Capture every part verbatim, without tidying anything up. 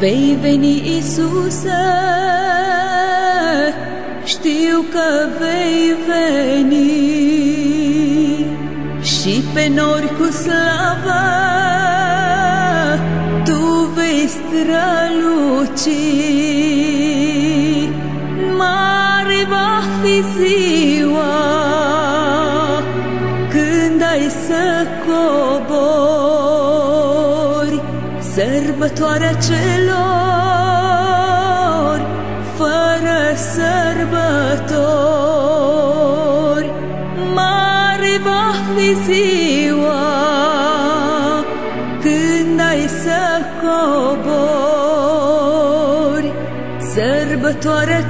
Vei veni, Iisuse, știu că vei veni și pe nori cu slavă Tu vei străluci. Mare va fi ziua când ai să cobori, sărbătoarea celor fără sărbători. Mare va fi ziua când ai să cobori, sărbătoarea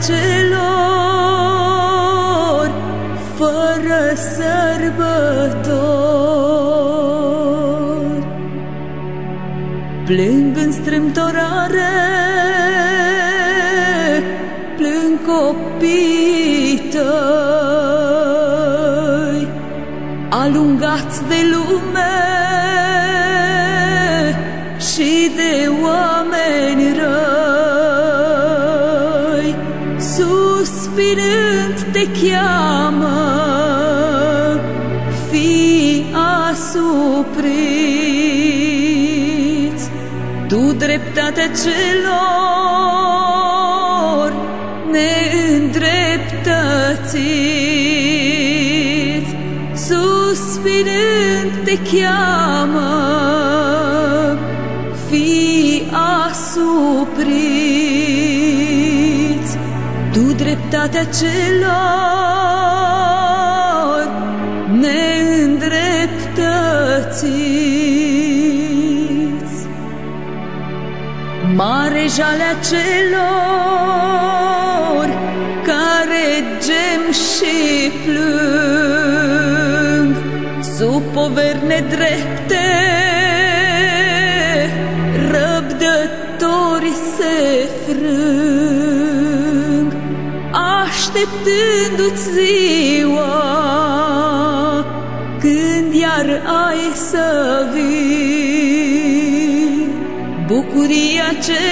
celor fără sărbători. Plâng în strâmtorare, plâng copiii Tăi, alungați de lume și de oameni răi. Suspinând te cheamă, fii asupriți, Tu dreptatea celor neîndreptățiți. Suspinând te cheamă, fii asupriți, Tu dreptatea celor neîndreptățiți. Mare jalea celor care gem și plâng, sub poveri nedrepte răbdători se frâng, așteptându-ți ziua când iar ai să vii. Bucuria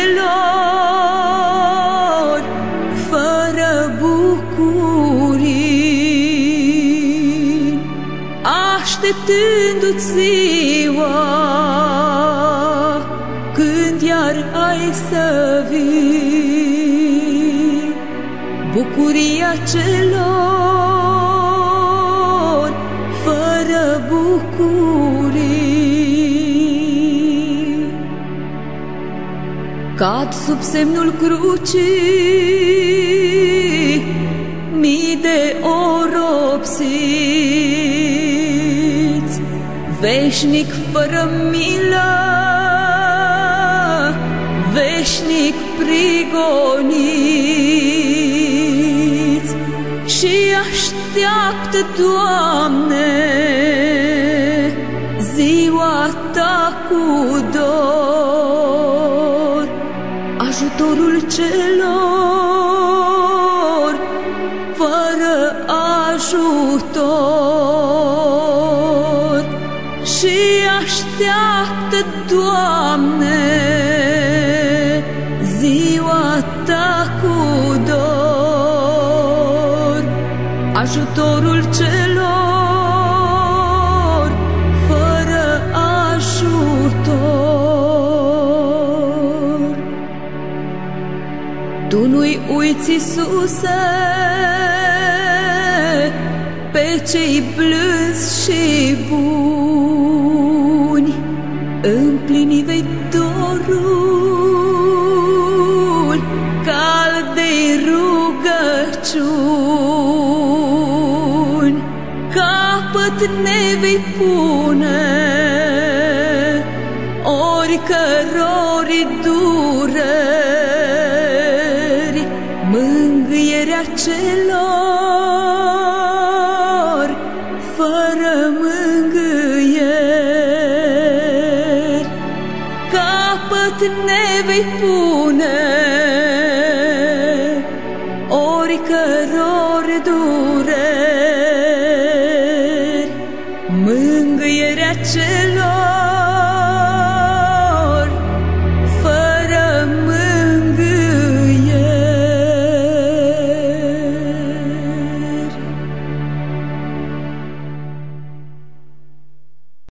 celor fără bucurii, așteptându-ți ziua când iar ai să vii. Bucuria celor fără bucurii. Cad sub semnul crucii mii de oropsiți, veșnic fără milă, veșnic prigoniți, și așteaptă, Doamne, ziua Ta cu dor, ajutorul celor fără ajutor. Și așteaptă, Doamne, ziua Ta cu dor, ajutorul celor fără ajutor. Tu nu-i uiți, Iisuse, pe cei plânsi și buni, împlini vei dorul caldei rugăciuni. Capăt ne vei pune oricărori dureri, mângâierea celor fără mângâieri. Capăt ne vei pune oricărori dureri, mângâierea celor